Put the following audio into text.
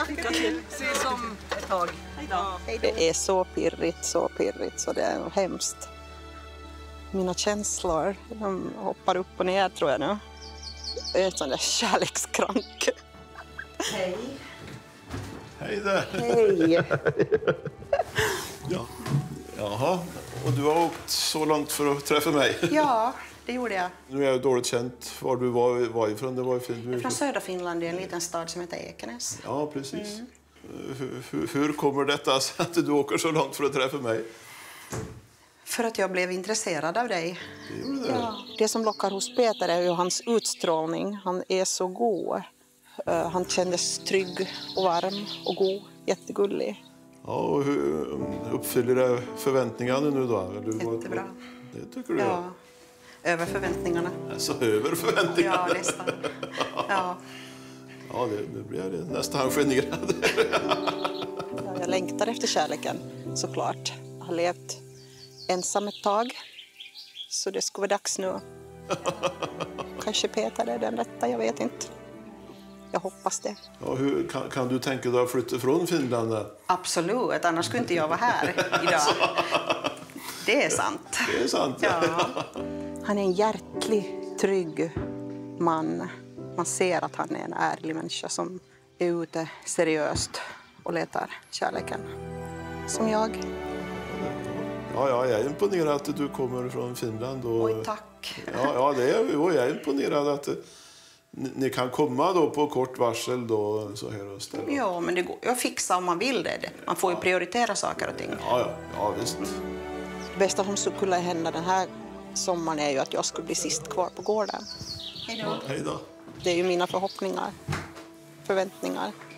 Lycka till. Ses om ett tag. Hej då. Det är så pirrigt så det är hemskt. Mina känslor, de hoppar upp och ner tror jag nu. Det är en sån där kärlekskrank. Hej. Hej där. Hej. Ja. Jaha, och du har åkt så långt för att träffa mig. Ja, det gjorde jag. Nu är jag dåligt känt var du var ifrån. Det var Jag är från södra Finland i en liten stad som heter Ekenäs. Ja, precis. Hur kommer detta sig att du åker så långt för att träffa mig? För att jag blev intresserad av dig. Det. Ja. Det som lockar hos Peter är ju hans utstrålning. Han är så god. Han kändes trygg och varm och god. Jättegullig. Ja, och hur uppfyller det förväntningarna nu då? Jättebra. Det tycker du? Ja, över förväntningarna. Alltså över förväntningarna? Ja, nästan. Ja. Ja, nu blir jag nästan generad. Ja, jag längtar efter kärleken, såklart. Jag har levt ensam ett tag, så det skulle vara dags nu. Kanske Peter är den rätta, jag vet inte. Jag hoppas det. Ja, kan du tänka dig att flytta från Finland? Absolut, annars skulle inte jag vara här idag. Det är sant. Det är sant, ja. Han är en hjärtlig, trygg man. Man ser att han är en ärlig människa som är ute seriöst och letar kärleken. Som jag. Ja, jag är imponerad att du kommer från Finland. Och, oj, tack. Ja, det är jag. Jag är imponerad att ni kan komma då på kort varsel då, så här och ställa. Ja, men det går att fixa om man vill det. Man får ju prioritera saker och ting. Ja, visst. Det bästa som skulle hända den här sommaren är ju att jag skulle bli sist kvar på gården. Hej då. Det är ju mina förhoppningar, förväntningar.